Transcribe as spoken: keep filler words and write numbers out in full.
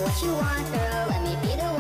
what you want, girl. Let me be the